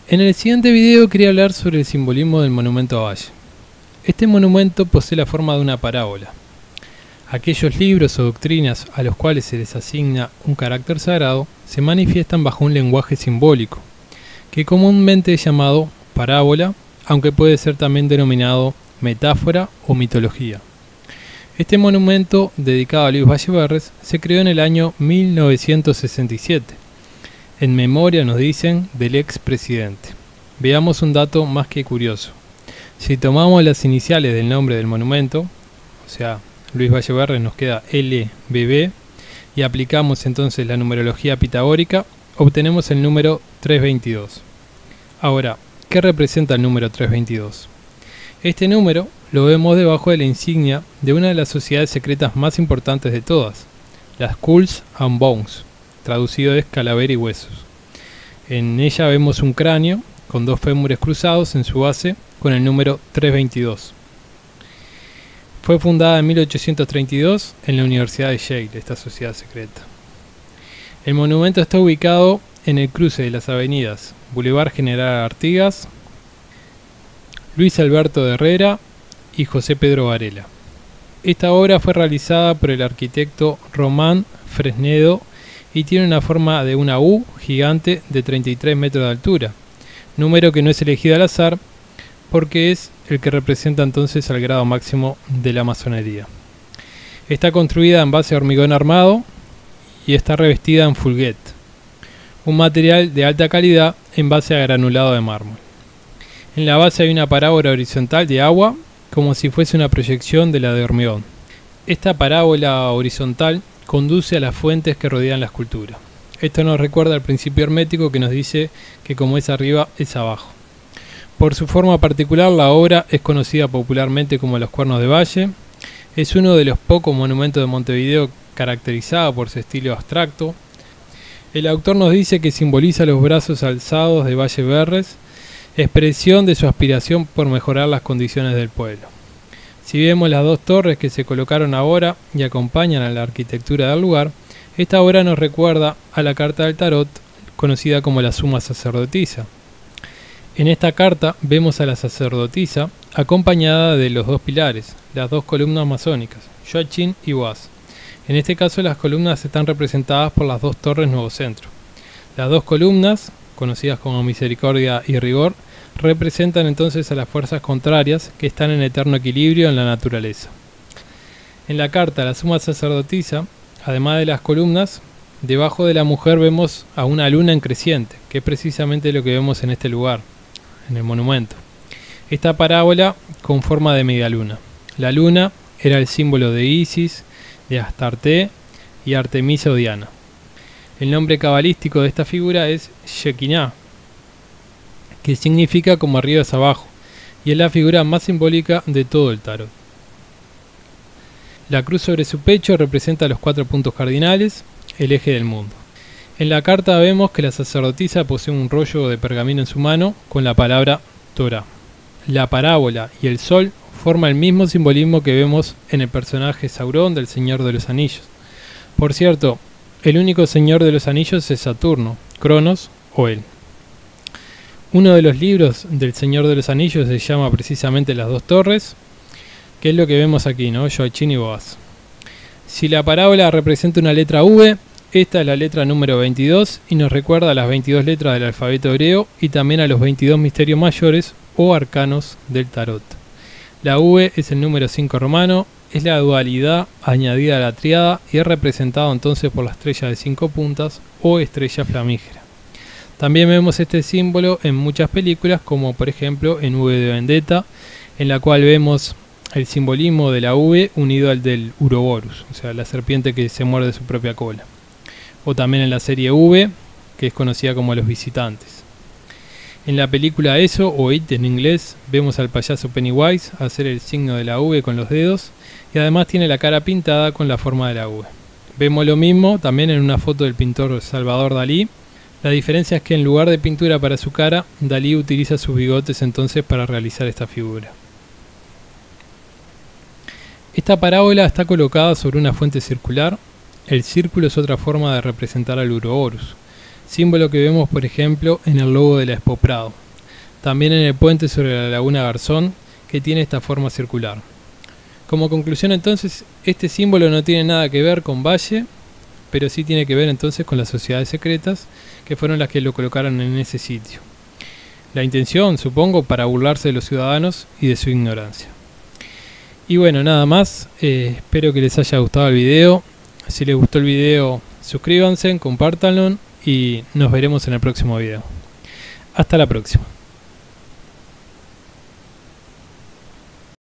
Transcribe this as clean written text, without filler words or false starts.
En el siguiente video quería hablar sobre el simbolismo del monumento a Valle. Este monumento posee la forma de una parábola. Aquellos libros o doctrinas a los cuales se les asigna un carácter sagrado se manifiestan bajo un lenguaje simbólico, que comúnmente es llamado parábola, aunque puede ser también denominado metáfora o mitología. Este monumento, dedicado a Luis Valle-Berres, se creó en el año 1967, en memoria, nos dicen, del expresidente. Veamos un dato más que curioso. Si tomamos las iniciales del nombre del monumento, o sea, Luis Valle-Berres, nos queda LBB, y aplicamos entonces la numerología pitagórica, obtenemos el número 322. Ahora, ¿qué representa el número 322? Este número lo vemos debajo de la insignia de una de las sociedades secretas más importantes de todas, las Skulls and Bones, traducido es calavera y huesos. En ella vemos un cráneo con dos fémures cruzados en su base con el número 322. Fue fundada en 1832 en la Universidad de Yale, esta sociedad secreta. El monumento está ubicado en el cruce de las avenidas Boulevard General Artigas, Luis Alberto de Herrera y José Pedro Varela. Esta obra fue realizada por el arquitecto Román Fresnedo y tiene una forma de una U gigante de 33 metros de altura, número que no es elegido al azar porque es el que representa entonces al grado máximo de la masonería. Está construida en base a hormigón armado y está revestida en fulguet, un material de alta calidad en base a granulado de mármol. En la base hay una parábola horizontal de agua, como si fuese una proyección de la de hormigón. Esta parábola horizontal conduce a las fuentes que rodean la escultura. Esto nos recuerda al principio hermético que nos dice que como es arriba, es abajo. Por su forma particular, la obra es conocida popularmente como Los Cuernos de Valle. Es uno de los pocos monumentos de Montevideo caracterizado por su estilo abstracto. El autor nos dice que simboliza los brazos alzados de Valle-Berres, expresión de su aspiración por mejorar las condiciones del pueblo. Si vemos las dos torres que se colocaron ahora y acompañan a la arquitectura del lugar, esta obra nos recuerda a la carta del tarot, conocida como la Suma Sacerdotisa. En esta carta vemos a la sacerdotisa acompañada de los dos pilares, las dos columnas masónicas, Joachim y Boaz. En este caso las columnas están representadas por las dos torres Nuevo Centro. Las dos columnas, conocidas como Misericordia y Rigor, representan entonces a las fuerzas contrarias que están en eterno equilibrio en la naturaleza. En la carta la Suma Sacerdotisa, además de las columnas, debajo de la mujer vemos a una luna en creciente, que es precisamente lo que vemos en este lugar, en el monumento. Esta parábola con forma de media luna. La luna era el símbolo de Isis, de Astarte y Artemisa o Diana. El nombre cabalístico de esta figura es Shekinah, que significa como arriba es abajo, y es la figura más simbólica de todo el tarot. La cruz sobre su pecho representa los 4 puntos cardinales, el eje del mundo. En la carta vemos que la sacerdotisa posee un rollo de pergamino en su mano con la palabra Torah. La parábola y el sol forman el mismo simbolismo que vemos en el personaje Saurón del Señor de los Anillos. Por cierto, el único Señor de los Anillos es Saturno, Cronos o él. Uno de los libros del Señor de los Anillos se llama precisamente Las Dos Torres, que es lo que vemos aquí, ¿no? Joachim y Boaz. Si la parábola representa una letra V, esta es la letra número 22 y nos recuerda a las 22 letras del alfabeto hebreo y también a los 22 misterios mayores o arcanos del tarot. La V es el número 5 romano, es la dualidad añadida a la triada y es representado entonces por la estrella de 5 puntas o estrella flamígera. También vemos este símbolo en muchas películas, como por ejemplo en V de Vendetta, en la cual vemos el simbolismo de la V unido al del Uroboros, o sea, la serpiente que se muerde su propia cola. O también en la serie V, que es conocida como Los Visitantes. En la película Eso, o It en inglés, vemos al payaso Pennywise hacer el signo de la V con los dedos, y además tiene la cara pintada con la forma de la V. Vemos lo mismo también en una foto del pintor Salvador Dalí. La diferencia es que en lugar de pintura para su cara, Dalí utiliza sus bigotes entonces para realizar esta figura. Esta parábola está colocada sobre una fuente circular. El círculo es otra forma de representar al Uroboros. símbolo que vemos por ejemplo en el logo de la Expo Prado, también en el puente sobre la laguna Garzón, que tiene esta forma circular. Como conclusión entonces, este símbolo no tiene nada que ver con Valle, pero sí tiene que ver entonces con las sociedades secretas, que fueron las que lo colocaron en ese sitio. La intención, supongo, para burlarse de los ciudadanos y de su ignorancia. Y bueno, nada más, espero que les haya gustado el video. Si les gustó el video, suscríbanse, compártanlo y nos veremos en el próximo video. Hasta la próxima.